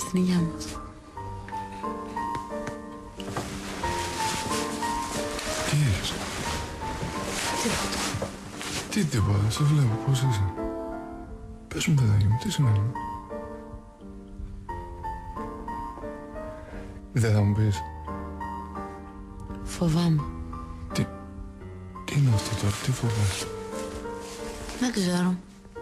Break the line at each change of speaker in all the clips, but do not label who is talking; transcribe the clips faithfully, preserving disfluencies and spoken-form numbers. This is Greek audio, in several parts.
στην υγειά μας.
Τι έχεις?
Τίποτα.
Τι τίποτα, σε βλέπω, πώς είσαι? Πες μου, παιδάκι μου, τι σημαίνει? Δεν θα μου πεις?
Φοβάμαι.
Τι... Τι είναι αυτό τώρα, τι φοβάσαι?
Δεν ξέρω.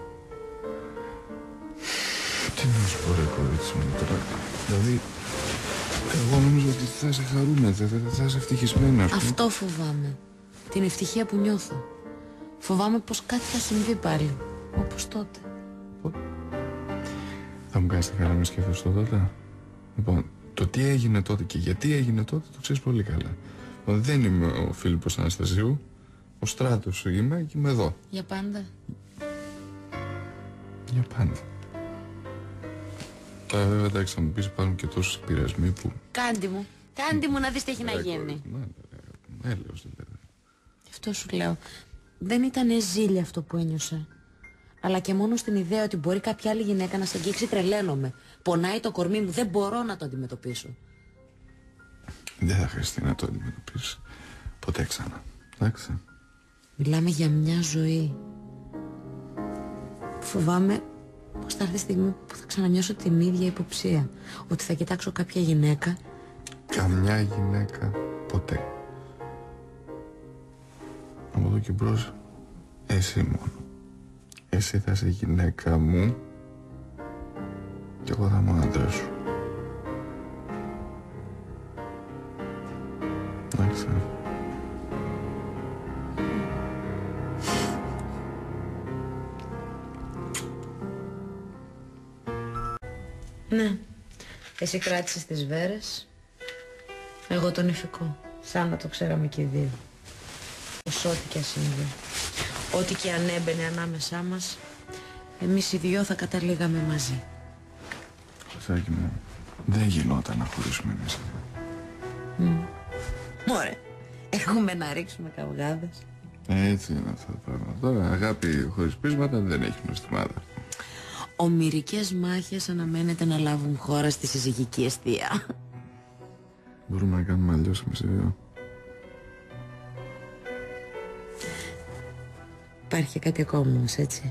Τι να σου πω ρε κορίτσι μου τώρα? Δηλαδή, εγώ νομίζω ότι θα είσαι χαρούμενη, θα, θα, θα είσαι ευτυχισμένη.
Αυτό φοβάμαι. Την ευτυχία που νιώθω. Φοβάμαι πως κάτι θα συμβεί πάλι. Όπως τότε.
Θα μου κάνεις τη χαρά να σκέφτεσαι το τότε? Λοιπόν, το τι έγινε τότε και γιατί έγινε τότε το ξέρεις πολύ καλά. Λοιπόν, δεν είμαι ο Φίλιππος Αναστασίου. Ο Στράτος είμαι και είμαι εδώ.
Για πάντα.
Για πάντα. Τώρα βέβαια εντάξει θα μου πεις υπάρχουν και τόσους πειρασμοί που...
Κάντι μου. Κάντι μου να δεις τι έχει να γίνει.
Έλεος δηλαδή.
Αυτό σου λέω. Δεν ήταν ζήλια αυτό που ένιωσα. Αλλά και μόνο στην ιδέα ότι μπορεί κάποια άλλη γυναίκα να σε αγγίξει τρελαίνομαι. Πονάει το κορμί μου, δεν μπορώ να το αντιμετωπίσω.
Δεν θα χρειαστεί να το αντιμετωπίσεις ποτέ ξανά. Εντάξει.
Μιλάμε για μια ζωή. Φοβάμαι πως θα έρθει η στιγμή που θα ξανανιώσω την ίδια υποψία. Ότι θα κοιτάξω κάποια γυναίκα.
Καμιά γυναίκα ποτέ. Από εδώ και μπρος εσύ μόνο. Εσύ θα είσαι γυναίκα μου και εγώ θα είμαι ο άντρας σου. Εντάξει.
Ναι. Εσύ κράτησες τις βέρες, εγώ τον ηφικό. Σαν να το ξέραμε και οι δύο. Πως ό,τι και ας συμβεί, ό,τι και αν έμπαινε ανάμεσά μας, εμείς οι δυο θα καταλήγαμε μαζί.
Χρυσάκι μου, δεν γινόταν να χωρίσουμε εμείς οι δύο.
Mm. Ωραία. Έχουμε να ρίξουμε καυγάδες.
Έτσι είναι αυτά τα πράγματα. Τώρα αγάπη χωρίς πείσματα δεν έχει νοστιμάδα.
Ομηρικές μάχες αναμένεται να λάβουν χώρα στη συζυγική εστία.
Μπορούμε να κάνουμε αλλιώς εμείς οι δύο.
Υπάρχει και κάτι ακόμα όμως, έτσι?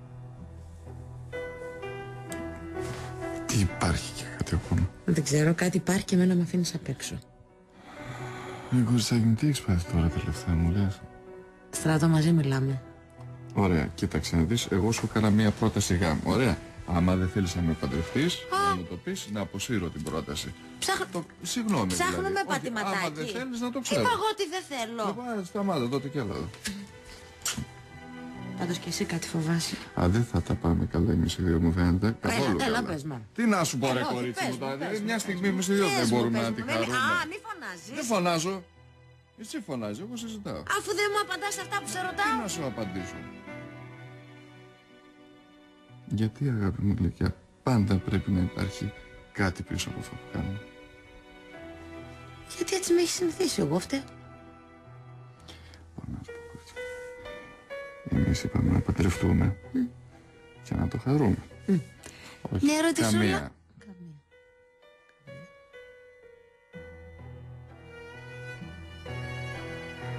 Τι υπάρχει και κάτι ακόμα?
Δεν ξέρω, κάτι υπάρχει και εμένα με αφήνεις απ' έξω.
Ε, Κοριτσάκι μου, τι έχεις πάθει τώρα τελευταία μου λες?
Στράτο, μαζί μιλάμε.
Ωραία, κοίταξε να δεις, εγώ σου έκανα μία πρόταση γάμου, ωραία. Άμα δεν θέλεις να με παντρευτείς, να μου το πεις, να αποσύρω την πρόταση.
Ψάχνω...
Το... Συγγνώμη
Ψάχνουμε
δηλαδή.
πατηματάκι.
Άμα δεν θέλεις να το ξέρω.
Είπα εγώ ότι δεν θέλω.
Λοιπόν, σταμάτα τότε κι άλλο.
Πάντως και εσύ κάτι φοβάσαι.
Α, δεν θα τα πάμε καλά εμείς οι δύο μου φαίνεται. Καθόλου
Έλα,
καλά.
πες με.
Τι να σου πω ρε
Όχι,
κορίτσι
πες
μου
μου,
τώρα.
πες
Δηλαδή
μου,
μια
πες
στιγμή
μου.
εμείς οι δύο
Πες
δεν
μου,
μπορούμε
πες
να
μου,
τη
δεν-
χαρούμε.
Α, μη φωνάζεις.
Δεν φωνάζω. Εσύ φωνάζει, εγώ σε ζητάω.
Αφού δεν μου απαντάς αυτά που σε
Τι
ρωτάω.
να σου απαντήσω? Γιατί αγάπη μου γλυκιά πάντα πρέπει να υπάρχει κάτι πίσω από αυτό που κάνουμε?
Γιατί έτσι με έχει συνηθίσει, εγώ φταίω.
Μπορώ να σου πω κορίτσι. Εμείς είπαμε να παντρευτούμε mm. και να το χαρούμε.
Mm.
Όχι
μια ερωτησούλα.
καμία.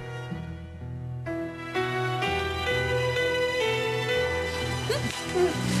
Καμία.